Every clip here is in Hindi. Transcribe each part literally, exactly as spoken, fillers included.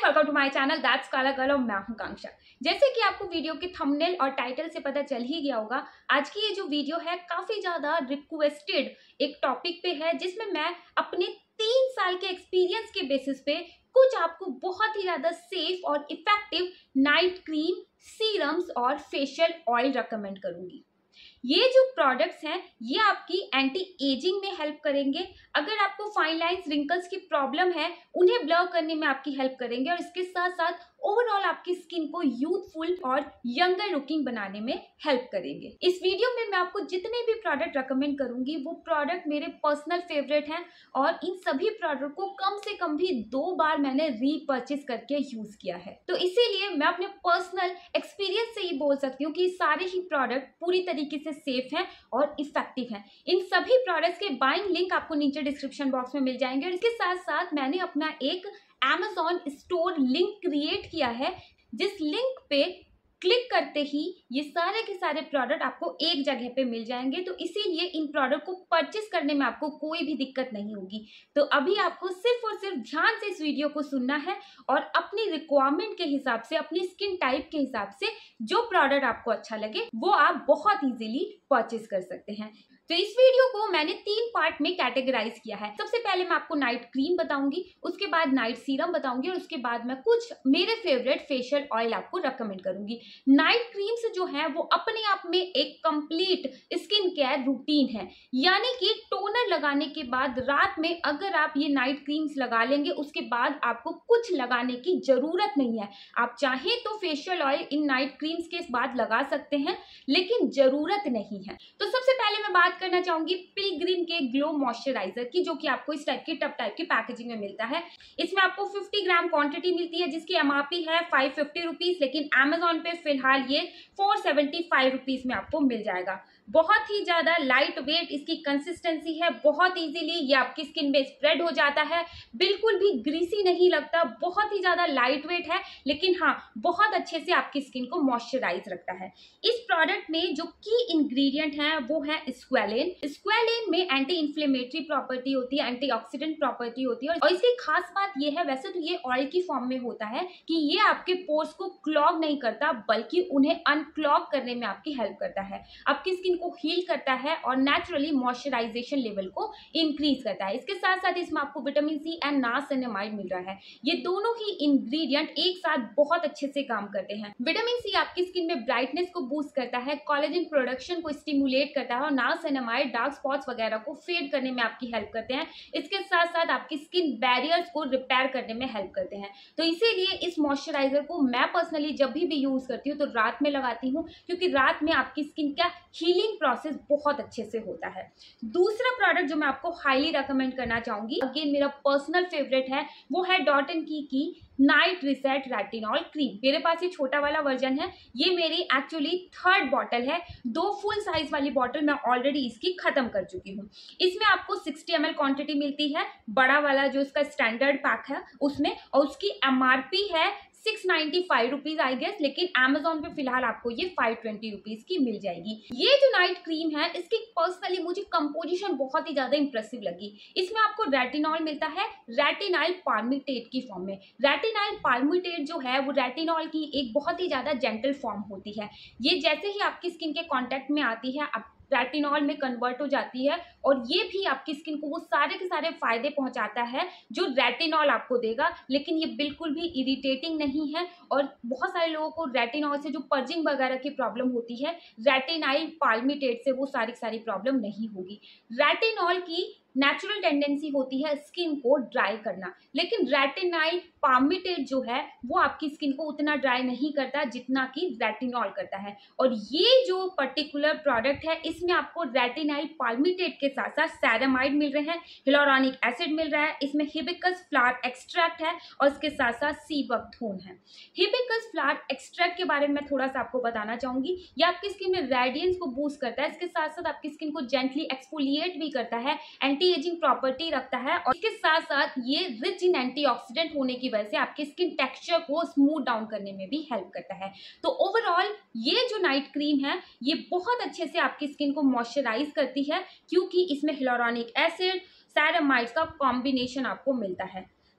Welcome to my channel that's काला गर्ल और मैं हूं कांक्षा। जैसे कि आपको वीडियो के थंबनेल और टाइटल से पता चल ही गया होगा, आज की ये जो वीडियो है काफी ज्यादा रिक्वेस्टेड एक टॉपिक पे है, जिसमें मैं अपने तीन साल के एक्सपीरियंस के बेसिस पे कुछ आपको बहुत ही ज्यादा सेफ और इफेक्टिव नाइट क्रीम, सीरम्स और फेशियल ऑयल रिकमेंड करूंगी। ये जो प्रोडक्ट्स हैं ये आपकी एंटी एजिंग में हेल्प करेंगे। अगर आपको फाइन लाइंस, रिंकल्स की प्रॉब्लम है, उन्हें ब्लर करने में आपकी हेल्प करेंगे और इसके साथ साथ ओवरऑल आपकी स्किन को यूथफुल और यंगर लुकिंग बनाने में हेल्प करेंगे। इस वीडियो में मैं आपको जितने भी प्रोडक्ट रिकमेंड करूंगी वो प्रोडक्ट मेरे पर्सनल फेवरेट हैं और इन सभी प्रोडक्ट को कम से कम भी दो बार मैंने रीपर्चेस करके यूज किया है। तो इसीलिए मैं अपने पर्सनल एक्सपीरियंस से ही बोल सकती हूँ कि सारे ही प्रोडक्ट पूरी तरीके से सेफ हैं और इफेक्टिव हैं। इन सभी प्रोडक्ट्स के बाइंग लिंक आपको नीचे डिस्क्रिप्शन बॉक्स में मिल जाएंगे और इसके साथ साथ मैंने अपना एक Amazon स्टोर लिंक क्रिएट किया है, जिस लिंक पे क्लिक करते ही ये सारे के सारे प्रोडक्ट आपको एक जगह पे मिल जाएंगे। तो इसीलिए इन प्रोडक्ट को परचेस करने में आपको कोई भी दिक्कत नहीं होगी। तो अभी आपको सिर्फ और सिर्फ ध्यान से इस वीडियो को सुनना है और अपनी रिक्वायरमेंट के हिसाब से, अपनी स्किन टाइप के हिसाब से जो प्रोडक्ट आपको अच्छा लगे वो आप बहुत इजीली परचेस कर सकते हैं। तो इस वीडियो को मैंने तीन पार्ट में कैटेगराइज किया है। सबसे पहले मैं आपको नाइट क्रीम बताऊंगी, उसके बाद नाइट सीरम बताऊंगी और उसके बाद मैं कुछ मेरे फेवरेट फेशियल ऑयल आपको रेकमेंड करूंगी। नाइट क्रीम्स जो है वो अपने आप में एक कंप्लीट स्किन केयर रूटीन है, यानी कि टोनर लगाने के बाद रात में अगर आप ये नाइट क्रीम्स लगा लेंगे उसके बाद आपको कुछ लगाने की जरूरत नहीं है। आप चाहें तो फेशियल ऑयल इन नाइट क्रीम्स के बाद लगा सकते हैं, लेकिन जरूरत नहीं है। तो सबसे पहले मैं बात करना चाहूंगी पिलग्रिम के ग्लो मॉइस्चराइजर की, जो कि आपको इस टाइप की टब टाइप की पैकेजिंग में मिलता है। इसमें आपको पचास ग्राम क्वांटिटी मिलती है, जिसकी एमआरपी है फाइव फिफ्टी रुपीज, लेकिन अमेजोन पे फिलहाल ये फोर सेवेंटी फाइव रुपीज में आपको मिल जाएगा। बहुत ही ज्यादा लाइट वेट इसकी कंसिस्टेंसी है, बहुत इजीली ये आपकी स्किन में स्प्रेड हो जाता है, बिल्कुल भी ग्रीसी नहीं लगता, बहुत ही ज्यादा लाइट वेट है, लेकिन हाँ बहुत अच्छे से आपकी स्किन को मॉइस्चराइज रखता है। इस प्रोडक्ट में जो की इंग्रेडिएंट है वो है स्क्वेलेन। स्क्वेलेन में एंटी इंफ्लेमेटरी प्रॉपर्टी होती है, एंटीऑक्सीडेंट प्रॉपर्टी होती है और इसकी खास बात ये है, वैसे तो ये ऑयल की फॉर्म में होता है, कि ये आपके पोर्स को क्लॉग नहीं करता बल्कि उन्हें अनक्लॉग करने में आपकी हेल्प करता है, आपकी स्किन को हील करता है और नेचुरली मॉइस्चराइजेशन लेवल को इंक्रीज करता है। इसके साथ साथ इसमें आपको विटामिन सी एंड नाइसिनामाइड मिल रहा है। ये दोनों ही इंग्रेडिएंट एक साथ बहुत अच्छे से काम करते हैं। विटामिन सी आपकी स्किन में ब्राइटनेस को बूस्ट करता है, कोलेजन प्रोडक्शन को स्टिमुलेट करता है और नाइसिनामाइड डार्क स्पॉट्स वगैरह को फेड करने में आपकी हेल्प करते हैं। इसके साथ साथ आपकी स्किन बैरियर्स को रिपेयर करने में हेल्प करते हैं। तो इसीलिए इस मॉइस्चराइजर को मैं पर्सनली जब भी भी यूज करती हूँ तो रात में लगाती हूँ, क्योंकि रात में आपकी स्किन का हीलिंग प्रोसेस बहुत अच्छे से होता है। दूसरा प्रोडक्ट जो मैं आपको हाईली रेकमेंड करना चाहूंगी, अगेन मेरा पर्सनल फेवरेट है, वो है डॉट एंड की की नाइट रिसेट रेटिनॉल क्रीम। मेरे पास ये छोटा वाला वर्जन है, ये मेरी एक्चुअली थर्ड बॉटल है। दो फुल साइज वाली बॉटल मैं ऑलरेडी इसकी खत्म कर चुकी हूँ। इसमें आपको सिक्सटी एम एल क्वांटिटी मिलती है, बड़ा वाला जो इसका स्टैंडर्ड पैक है उसमें, और उसकी एमआरपी है six ninety five rupees I guess, लेकिन अमेजोन पे फिलहाल आपको ये फाइव ट्वेंटी रुपीज की मिल जाएगी। ये जो नाइट क्रीम है इसकी पर्सनली मुझे कंपोजिशन बहुत ही ज्यादा इंप्रेसिव लगी। इसमें आपको रेटिनॉल मिलता है रेटिनाइल पाल्मिटेट की फॉर्म में। रेटिनाइल पाल्मिटेट जो है वो रेटिनॉल की एक बहुत ही ज्यादा जेंटल फॉर्म होती है। ये जैसे ही आपकी स्किन के कॉन्टेक्ट में आती है आप रेटिनॉल में कन्वर्ट हो जाती है और ये भी आपकी स्किन को वो सारे के सारे फायदे पहुंचाता है जो रेटिनॉल आपको देगा, लेकिन ये बिल्कुल भी इरिटेटिंग नहीं है। और बहुत सारे लोगों को रेटिनॉल से जो पर्जिंग वगैरह की प्रॉब्लम होती है, रेटिनाइल पाल्मिटेट से वो सारी सारी प्रॉब्लम नहीं होगी। रेटिनॉल की नेचुरल टेंडेंसी होती है स्किन को ड्राई करना, लेकिन रेटिनाइल पाल्मिटेट जो है वो आपकी स्किन को उतना ड्राई नहीं करता जितना कि रेटिनॉल करता है। और ये जो पर्टिकुलर प्रोडक्ट है इसमें आपको रेटिनाइल पाल्मिटेट के साथ साथ सेरामाइड मिल रहे हैं, हिलोरॉनिक एसिड मिल रहा है, इसमें हिबिस्कस फ्लावर एक्सट्रैक्ट है और इसके साथ साथ सीबकथोन है। हिबिस्कस फ्लावर एक्सट्रैक्ट के बारे में मैं थोड़ा सा आपको बताना चाहूंगी। ये आपकी स्किन में रेडियंस को बूस्ट करता है, इसके साथ साथ आपकी स्किन को जेंटली एक्सफोलिएट भी करता है, एंटी एजिंग प्रॉपर्टी रखता है और इसके साथ साथ ये रिच इन एंटीऑक्सीडेंट होने की वजह से आपके स्किन टेक्सचर को स्मूथ डाउन करने में भी हेल्प करता है। तो ओवरऑल ये जो नाइट क्रीम है ये बहुत अच्छे से आपकी स्किन को मॉइस्चराइज करती है, क्योंकि इसमें हिलोरॉनिक एसिड, सेरामाइड्स का कॉम्बिनेशन आपको मिलता है।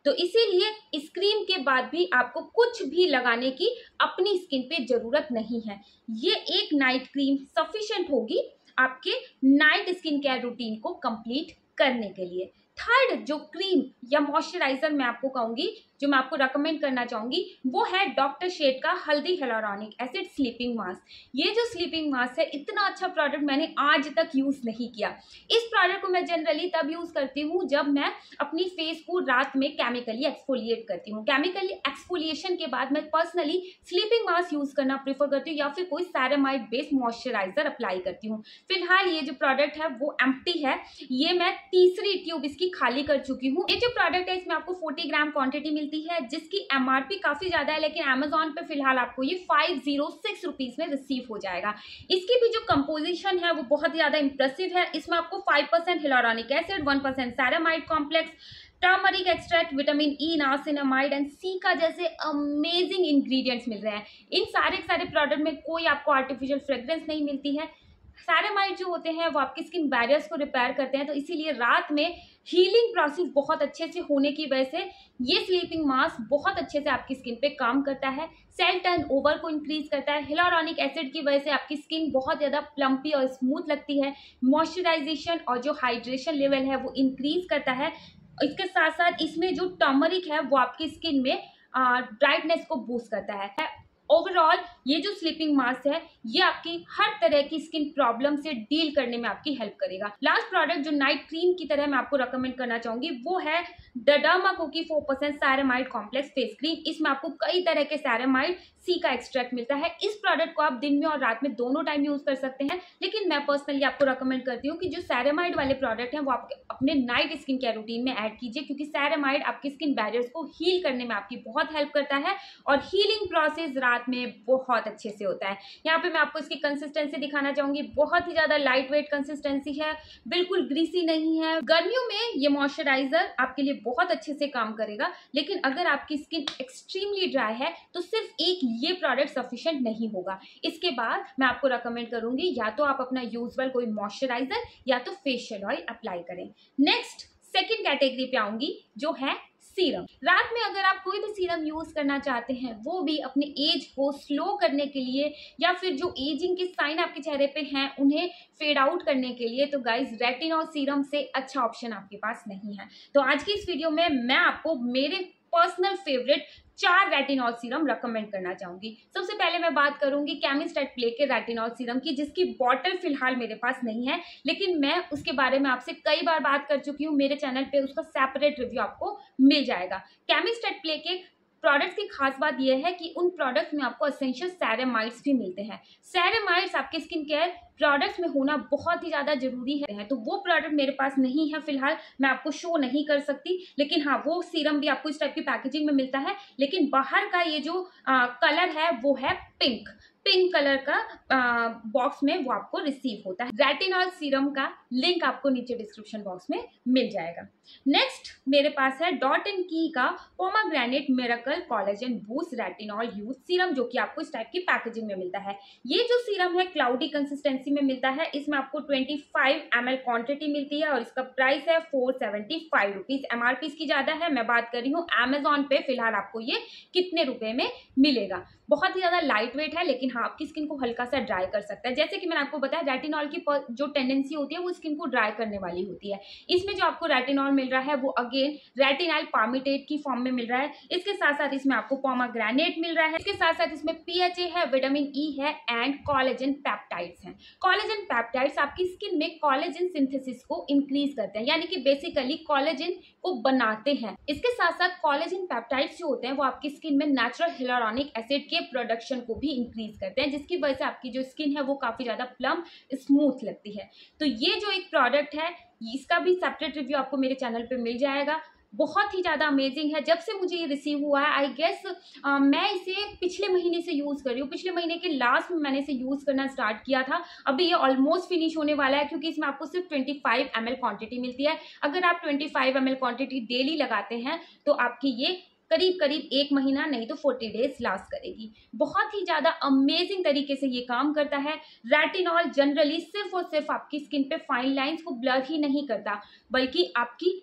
तो इसीलिए इस क्रीम के बाद भी आपको कुछ भी लगाने की अपनी स्किन पे जरूरत नहीं है। ये एक नाइट क्रीम सफिशिएंट होगी आपके नाइट स्किन केयर रूटीन को कंप्लीट करने के लिए। थर्ड जो क्रीम या मॉइस्चराइजर मैं आपको कहूंगी, जो मैं आपको रेकमेंड करना चाहूंगी, वो है डॉक्टर शेड का हल्दी हियालुरोनिक एसिड स्लीपिंग मास्क। ये जो स्लीपिंग मास्क है, इतना अच्छा प्रोडक्ट मैंने आज तक यूज नहीं किया। इस प्रोडक्ट को मैं जनरली तब यूज करती हूँ जब मैं अपनी फेस को रात में केमिकली एक्सफोलिएट करती हूँ। केमिकली एक्सफोलिएशन के बाद मैं पर्सनली स्लीपिंग मास्क यूज करना प्रेफर करती हूँ या फिर कोई सेरेमाइड बेस्ड मॉइस्चराइजर अप्लाई करती हूँ। फिलहाल ये जो प्रोडक्ट है वो एम्प्टी है, ये मैं तीसरी ट्यूब इसकी खाली कर चुकी हूँ। ये जो प्रोडक्ट है इसमें आपको चालीस ग्राम क्वांटिटी मिलती है, जिसकी एमआरपी काफी ज्यादा है, लेकिन अमेजोन पे फिलहाल आपको ये फाइव जीरो सिक्स रुपीज में रिसीव हो जाएगा। इसकी भी जो कंपोजिशन है वो बहुत ज्यादा इंप्रेसिव है। इसमें आपको five percent hyaluronic acid, one percent ceramide complex, turmeric extract, vitamin E, niacinamide and C का जैसे अमेजिंग इंग्रेडिएंट्स मिल रहे हैं। इन सारे सारे प्रोडक्ट में कोई आपको आर्टिफिशियल फ्रेग्रेंस नहीं मिलती है। सेरेमाइड जो होते हैं वो आपकी स्किन बैरियर्स को रिपेयर करते हैं, तो इसीलिए रात में हीलिंग प्रोसेस बहुत अच्छे से होने की वजह से ये स्लीपिंग मास्क बहुत अच्छे से आपकी स्किन पे काम करता है। सेल टर्न ओवर को इंक्रीज करता है। हियालुरोनिक एसिड की वजह से आपकी स्किन बहुत ज़्यादा प्लम्पी और स्मूथ लगती है। मॉइस्चराइजेशन और जो हाइड्रेशन लेवल है वो इंक्रीज करता है। इसके साथ साथ इसमें जो टर्मरिक है वो आपकी स्किन में ब्राइटनेस को बूस्ट करता है। ओवरऑल ये जो स्लीपिंग मास्क है ये आपकी हर तरह की स्किन प्रॉब्लम से डील करने में आपकी हेल्प करेगा। लास्ट प्रोडक्ट जो नाइट क्रीम की तरह मैं आपको रेकमेंड करना चाहूंगी वो है द डर्माकोकी four percent ceramide complex face cream. इसमें आपको कई तरह के सेरेमाइड सी का एक्सट्रैक्ट मिलता है। इस प्रोडक्ट को आप दिन में और रात में दोनों टाइम यूज कर सकते हैं, लेकिन मैं पर्सनली आपको रेकमेंड करती हूँ कि जो सेरेमाइड वाले प्रोडक्ट हैं वो आप अपने नाइट स्किन केयर रूटीन में ऐड कीजिए, क्योंकि सेरेमाइड आपकी स्किन बैरियर्स को हील करने में आपकी बहुत हेल्प करता है और हीलिंग प्रोसेस रात में बहुत अच्छे से होता है। यहाँ पे मैं आपको इसकी कंसिस्टेंसी दिखाना चाहूंगी। बहुत ही ज्यादा लाइट वेट कंसिस्टेंसी है, बिल्कुल ग्रीसी नहीं है। गर्मियों में ये मॉइस्चराइजर आपके लिए बहुत अच्छे से काम करेगा, लेकिन अगर आपकी स्किन एक्सट्रीमली ड्राई है तो सिर्फ एक ये प्रोडक्ट सफिशिएंट नहीं होगा। इसके बाद मैं आपको रेकमेंड करूंगी या तो आप अपना यूजुअल कोई मॉइस्चराइजर या तो फेशियल ऑयल अप्लाई करें। नेक्स्ट सेकेंड कैटेगरी पे आऊंगी जो है सीरम। रात में अगर आप कोई भी सीरम यूज करना चाहते हैं, वो भी अपने एज को स्लो करने के लिए या फिर जो एजिंग के साइन आपके चेहरे पे हैं उन्हें फेड आउट करने के लिए, तो गाइस रेटिनॉल सीरम से अच्छा ऑप्शन आपके पास नहीं है। तो आज की इस वीडियो में मैं आपको मेरे पर्सनल फेवरेट चार रेटिनॉल सीरम रेकमेंड करना चाहूंगी। सबसे पहले मैं बात करूंगी केमिस्ट एट प्ले के रेटिनॉल सीरम की, जिसकी बॉटल फिलहाल मेरे पास नहीं है, लेकिन मैं उसके बारे में आपसे कई बार बात कर चुकी हूँ। मेरे चैनल पे उसका सेपरेट रिव्यू आपको मिल जाएगा। केमिस्ट एट प्ले के प्रोडक्ट्स की खास बात यह है कि उन प्रोडक्ट्स में आपको एसेंशियल सेरेमाइड्स भी मिलते हैं। सेरेमाइड्स आपके स्किन केयर प्रोडक्ट्स में होना बहुत ही ज़्यादा जरूरी है, तो वो प्रोडक्ट मेरे पास नहीं है फिलहाल, मैं आपको शो नहीं कर सकती। लेकिन हाँ, वो सीरम भी आपको इस टाइप की पैकेजिंग में मिलता है, लेकिन बाहर का ये जो आ, कलर है वो है पिंक पिंक कलर का बॉक्स में वो आपको रिसीव होता है। रेटिनॉल सीरम का लिंक आपको नीचे डिस्क्रिप्शन बॉक्स में मिल जाएगा। नेक्स्ट मेरे पास है डॉट एंड की का pomegranate miracle collagen boost retinol youth serum, जो कि आपको इस टाइप की पैकेजिंग में मिलता है। ये जो सीरम है क्लाउडी कंसिस्टेंसी में मिलता है। इसमें आपको twenty five M L quantity मिलती है और इसका प्राइस है four seventy five rupees. MRP इसकी ज्यादा है। मैं बात कर रही हूँ अमेजोन पे फिलहाल आपको ये कितने रुपए में मिलेगा। बहुत ही ज्यादा लाइट वेट है, लेकिन हाँ आपकी स्किन को हल्का सा ड्राई कर सकता है। जैसे कि मैंने आपको बताया, रेटिनॉल की जो टेंडेंसी होती है वो स्किन को ड्राई करने वाली होती है। इसमें जो आपको रेटिनॉल मिल रहा है वो अगेन रेटिनॉल पामिटेट की फॉर्म में मिल रहा है। इसके साथ साथ इसमें आपको पोमाग्रेनेट मिल रहा है। इसके साथ साथ इसमें पीएचए है, विटामिन ई है एंड कोलेजन पेप्टाइड्स हैं। कोलेजन पेप्टाइड्स आपकी स्किन में कोलेजन सिंथेसिस को इंक्रीज करते हैं, यानी कि बेसिकली कोलेजन को बनाते हैं। इसके साथ साथ कोलेजन पेप्टाइड्स जो होते हैं वो आपकी स्किन में नेचुरल हियालुरोनिक एसिड के प्रोडक्शन को भी इंक्रीज करते हैं, जिसकी वजह से आपकी जो स्किन है वो काफी ज्यादा प्लम स्मूथ लगती है। तो ये जो एक प्रोडक्ट है इसका भी सेपरेट रिव्यू आपको मेरे चैनल पे मिल जाएगा। बहुत ही ज़्यादा अमेजिंग है। जब से मुझे ये रिसीव हुआ है, आई गेस मैं इसे पिछले महीने से यूज़ कर रही हूँ। पिछले महीने के लास्ट में मैंने इसे यूज़ करना स्टार्ट किया था। अभी ये ऑलमोस्ट फिनिश होने वाला है, क्योंकि इसमें आपको सिर्फ twenty five M L quantity मिलती है। अगर आप twenty five M L quantity daily लगाते हैं तो आपकी ये करीब करीब एक महीना नहीं तो फोर्टी डेज लास्ट करेगी। बहुत ही ज़्यादा अमेजिंग तरीके से ये काम करता है। रेटिनॉल जनरली सिर्फ और सिर्फ आपकी स्किन पे फाइन लाइंस को ब्लर ही नहीं करता, बल्कि आपकी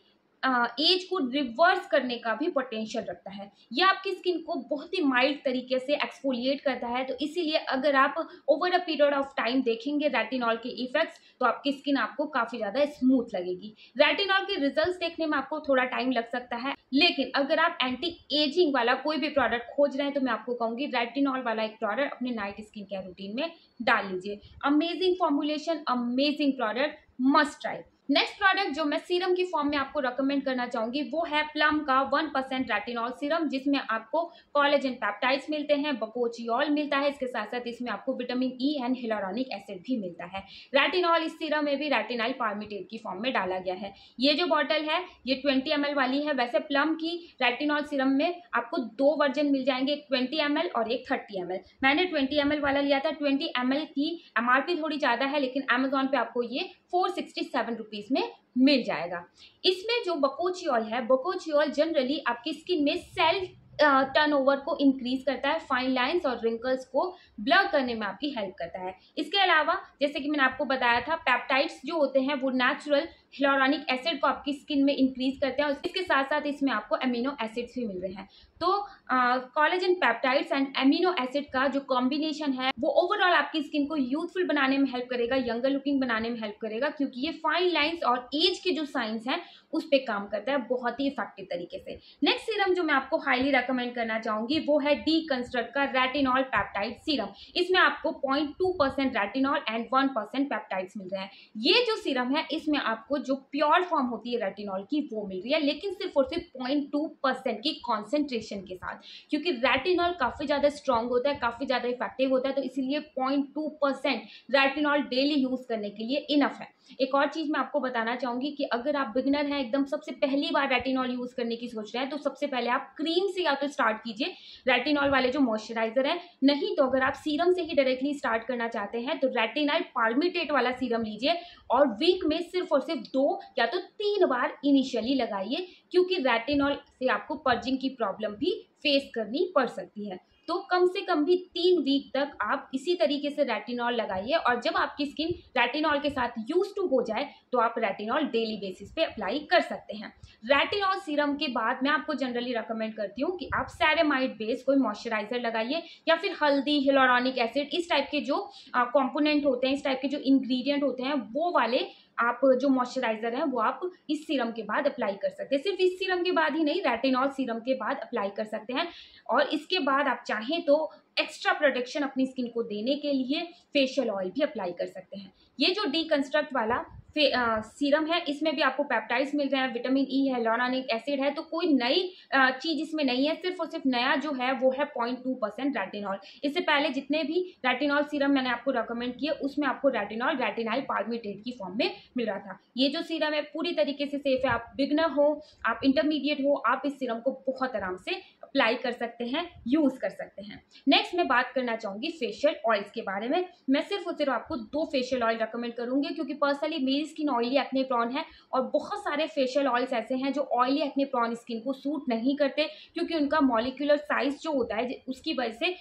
एज को रिवर्स करने का भी पोटेंशियल रखता है। ये आपकी स्किन को बहुत ही माइल्ड तरीके से एक्सफोलिएट करता है। तो इसीलिए अगर आप over a period of time देखेंगे रेटिनॉल के इफेक्ट्स, तो आपकी स्किन आपको काफी ज्यादा स्मूथ लगेगी। रेटिनॉल के रिजल्ट्स देखने में आपको थोड़ा टाइम लग सकता है, लेकिन अगर आप एंटी एजिंग वाला कोई भी प्रोडक्ट खोज रहे हैं तो मैं आपको कहूंगी रेटिनॉल वाला एक प्रोडक्ट अपने नाइट स्किन केयर रूटीन में डाल लीजिए। Amazing formulation, amazing product, must try. Next product जो मैं सीरम की फॉर्म में आपको रेकमेंड करना चाहूंगी वो है प्लम का वन परसेंट रेटिनॉल सीरम, जिसमें आपको कोलेजन पेप्टाइड्स मिलते हैं, बकोचियोल मिलता है, इसके साथ साथ इसमें आपको vitamin E and hyaluronic acid भी मिलता है। रेटिनॉल इस सीरम में भी रेटिनाइल पाल्मिटेट की फॉर्म में डाला गया है। ये जो बॉटल है ये ट्वेंटी एम एल वाली है। वैसे प्लम की रेटिनॉल सीरम में आपको दो वर्जन मिल जाएंगे, एक ट्वेंटी एम एल और एक थर्टी एम एल। मैंने ट्वेंटी एम एल वाला लिया था। ट्वेंटी एम एल की एम आर पी थोड़ी ज्यादा है, लेकिन अमेजोन पे आपको ये फोर सिक्सटी सेवन रुपीज में मिल जाएगा। इसमें जो बकोचियोल है, बकोचियोल जनरली आपकी स्किन में सेल टर्नओवर को इंक्रीज करता है, फाइन लाइंस और रिंकल्स को ब्लर करने में आपकी हेल्प करता है। इसके अलावा जैसे कि मैंने आपको बताया था, पेप्टाइड्स जो होते हैं वो नेचुरल हियालुरोनिक एसिड को आपकी स्किन में इंक्रीज करते हैं और इसके साथ साथ इसमें आपको एमिनो एसिड्स भी मिल रहे हैं। तो collagen peptides and amino acid का जो कॉम्बिनेशन है वो ओवरऑल आपकी स्किन को यूथफुल बनाने में हेल्प करेगा, यंगर लुकिंग बनाने में हेल्प करेगा, क्योंकि ये फाइन लाइंस और एज के जो साइंस हैं उस पर काम करता है बहुत ही इफेक्टिव तरीके से। नेक्स्ट सीरम जो मैं आपको हाईली रेकमेंड करना चाहूंगी वो है डी कंस्ट्रक्ट का रेटिनॉल पेप्टाइड सीरम। इसमें आपको point two percent retinol and one percent peptides मिल रहे हैं। ये जो सीरम है इसमें आपको जो प्योर फॉर्म होती है रेटिनॉल की वो मिल रही है, लेकिन सिर्फ और सिर्फ पॉइंट टू परसेंट की कॉन्सेंट्रेशन के साथ, क्योंकि रेटिनॉल काफी ज्यादा स्ट्रॉन्ग होता है, काफी ज्यादा इफेक्टिव होता है। तो इसीलिए point two percent retinol daily use करने के लिए इनफ है। एक और चीज मैं आपको बताना चाहूंगी कि अगर आप बिगिनर हैं, एकदम सबसे पहली बार रेटिनॉल यूज करने की सोच रहे हैं, तो सबसे पहले आप क्रीम से या तो स्टार्ट कीजिए, रेटिनॉल वाले जो मॉइस्चराइजर है। नहीं तो अगर आप सीरम से ही डायरेक्टली स्टार्ट करना चाहते हैं तो रेटिनाइल पाल्मिटेट वाला सीरम लीजिए और वीक में सिर्फ और सिर्फ दो या तो तीन बार इनिशियली लगाइए, क्योंकि रेटिनॉल से आपको पर्जिंग की प्रॉब्लम भी फेस करनी पड़ सकती है। तो कम से कम भी तीन वीक तक आप इसी तरीके से रेटिनॉल लगाइए और जब आपकी स्किन रेटिनॉल के साथ यूज टू हो जाए तो आप रेटिनॉल डेली बेसिस पे अप्लाई कर सकते हैं। रेटिनॉल सीरम के बाद मैं आपको जनरली रेकमेंड करती हूँ कि आप सेरेमाइड बेस कोई मॉइस्चराइजर लगाइए या फिर हल्दी, हियालुरोनिक एसिड, इस टाइप के जो कंपोनेंट होते हैं, इस टाइप के जो इंग्रेडिएंट होते हैं वो वाले आप जो मॉइस्चराइजर है वो आप इस सीरम के बाद अप्लाई कर सकते हैं। सिर्फ इस सीरम के बाद ही नहीं, रेटिनॉल सीरम के बाद अप्लाई कर सकते हैं। और इसके बाद आप चाहें तो एक्स्ट्रा प्रोटेक्शन अपनी स्किन को देने के लिए फेशियल ऑयल भी अप्लाई कर सकते हैं। ये जो डीकंस्ट्रक्ट वाला सीरम है इसमें भी आपको पेप्टाइड्स मिल रहे हैं, विटामिन ई है, हियालुरोनिक एसिड है, तो कोई नई चीज इसमें नहीं है। सिर्फ और सिर्फ नया जो है वो है पॉइंट टू परसेंट रेटिनॉल। इससे पहले जितने भी रेटिनॉल सीरम मैंने आपको रेकमेंड किए उसमें आपको रेटिनॉल रेटिनाइल पाल्मिटेट की फॉर्म में मिल रहा था। ये जो सीरम है पूरी तरीके से सेफ है। आप बिगनर हो, आप इंटरमीडिएट हो, आप इस सीरम को बहुत आराम से अप्लाई कर सकते हैं, यूज कर सकते हैं। नेक्स्ट मैं बात करना चाहूंगी फेशियल ऑयल्स के बारे में। मैं सिर्फ और सिर्फ आपको दो फेशियल ऑयल रेकमेंड करूंगी, क्योंकि पर्सनली मेरी स्किन ऑयली एक्ने प्रोन है और बहुत सारे फेशियल ऑयल्स ऐसे हैं जो ऑयली एक्ने प्रोन स्किन को सूट नहीं करते, क्योंकि उनका मॉलिक्यूलर साइज जो होता है उसकी वजह से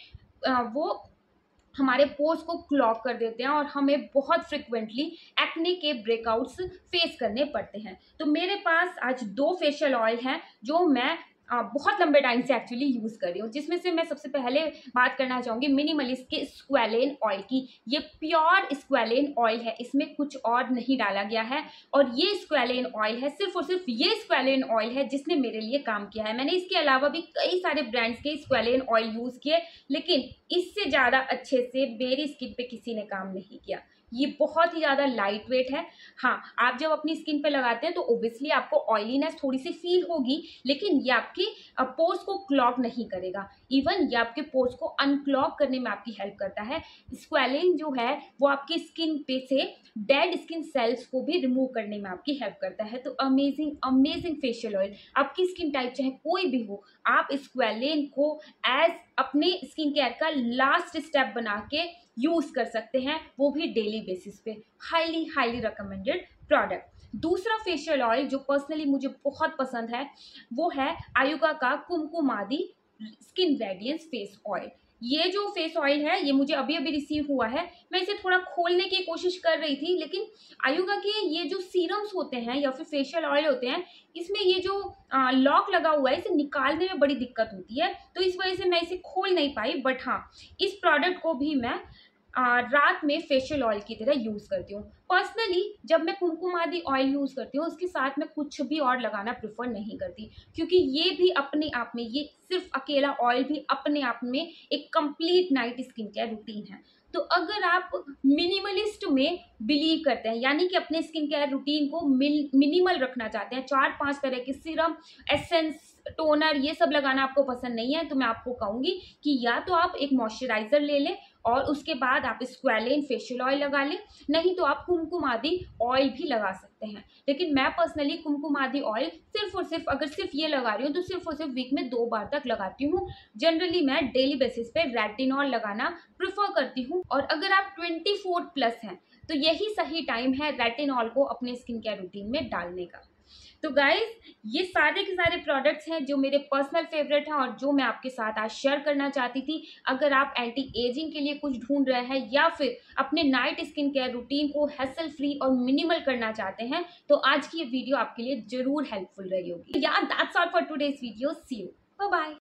वो हमारे पोर्स को क्लॉग कर देते हैं और हमें बहुत फ्रिक्वेंटली एक्ने के ब्रेकआउट्स फेस करने पड़ते हैं। तो मेरे पास आज दो फेशियल ऑयल हैं जो मैं आ, बहुत लंबे टाइम से एक्चुअली यूज कर रही हूँ, जिसमें से मैं सबसे पहले बात करना चाहूंगी मिनिमलिस्ट के स्क्वेलेन ऑयल की। ये प्योर स्क्वेलेन ऑयल है, इसमें कुछ और नहीं डाला गया है और ये स्क्वेलेन ऑयल है, सिर्फ और सिर्फ ये स्क्वेलेन ऑयल है जिसने मेरे लिए काम किया है। मैंने इसके अलावा भी कई सारे ब्रांड्स के स्क्वेलेन ऑयल यूज किए, लेकिन इससे ज्यादा अच्छे से मेरी स्किन पे किसी ने काम नहीं किया। ये बहुत ही ज़्यादा लाइट वेट है। हाँ, आप जब अपनी स्किन पे लगाते हैं तो ओब्वियसली आपको ऑयलीनेस थोड़ी सी फील होगी, लेकिन ये आपकी पोर्स को क्लॉग नहीं करेगा। इवन ये आपके पोर्स को अनक्लॉग करने में आपकी हेल्प करता है। स्क्वेलिंग जो है वो आपकी स्किन पे से डेड स्किन सेल्स को भी रिमूव करने में आपकी हेल्प करता है। तो अमेजिंग अमेजिंग फेशियल ऑयल। आपकी स्किन टाइप चाहे कोई भी हो, आप स्क्वेलिन को एज अपने स्किन केयर का लास्ट स्टेप बना के यूज कर सकते हैं, वो भी डेली बेसिस पे। Highly highly recommended product. दूसरा फेशियल ऑयल जो पर्सनली मुझे बहुत पसंद है वो है आयुगा का Kumkumadi skin radiance face oil. ये जो फेस ऑयल है ये मुझे अभी अभी रिसीव हुआ है। मैं इसे थोड़ा खोलने की कोशिश कर रही थी, लेकिन आयुगा के ये जो सीरम्स होते हैं या फिर फेशियल ऑयल होते हैं, इसमें ये जो लॉक लगा हुआ है इसे निकालने में बड़ी दिक्कत होती है, तो इस वजह से मैं इसे खोल नहीं पाई। बट हाँ, इस प्रोडक्ट को भी मैं आ, रात में फेशियल ऑयल की तरह यूज करती हूँ। पर्सनली जब मैं कुमकुम आदि ऑयल यूज करती हूँ उसके साथ मैं कुछ भी और लगाना प्रेफर नहीं करती, क्योंकि ये भी अपने आप में, ये सिर्फ अकेला ऑयल भी अपने आप में एक complete night skin care routine है। तो अगर आप मिनिमलिस्ट में बिलीव करते हैं, यानी कि अपने स्किन केयर रूटीन को मिनिमल रखना चाहते हैं, चार पांच तरह के सीरम, एसेंस, टोनर ये सब लगाना आपको पसंद नहीं है, तो मैं आपको कहूंगी कि या तो आप एक मॉइस्चराइजर ले लें और उसके बाद आप स्क्वालिन फेशियल ऑयल लगा लें, नहीं तो आप कुमकुम आदि ऑयल भी लगा सकते हैं। लेकिन मैं पर्सनली कुमकुम आदि ऑयल सिर्फ और सिर्फ, अगर सिर्फ ये लगा रही हूँ तो सिर्फ और सिर्फ वीक में दो बार तक लगाती हूँ। जनरली मैं डेली बेसिस पे रेटिनॉल लगाना प्रेफर करती हूँ, और अगर आप ट्वेंटी फोर प्लस हैं तो यही सही टाइम है रेटिनॉल को अपने स्किन केयर रूटीन में डालने का। तो गाइज, ये सारे के सारे प्रोडक्ट्स हैं जो मेरे पर्सनल फेवरेट हैं और जो मैं आपके साथ आज शेयर करना चाहती थी। अगर आप एंटी एजिंग के लिए कुछ ढूंढ रहे हैं या फिर अपने नाइट स्किन केयर रूटीन को हैसल फ्री और मिनिमल करना चाहते हैं, तो आज की ये वीडियो आपके लिए जरूर हेल्पफुल रही होगी। या that's all for today's video. See you, bye bye.